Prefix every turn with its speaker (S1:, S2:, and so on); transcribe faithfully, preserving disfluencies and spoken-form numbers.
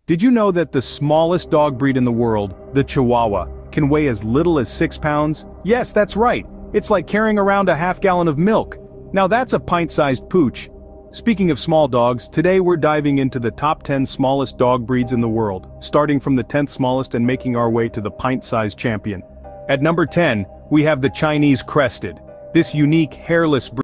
S1: Did you know that the smallest dog breed in the world, the Chihuahua, can weigh as little as six pounds? Yes, that's right. It's like carrying around a half gallon of milk. Now that's a pint-sized pooch. Speaking of small dogs, today we're diving into the top ten smallest dog breeds in the world, starting from the tenth smallest and making our way to the pint-sized champion. At number ten, we have the Chinese Crested. This unique, hairless breed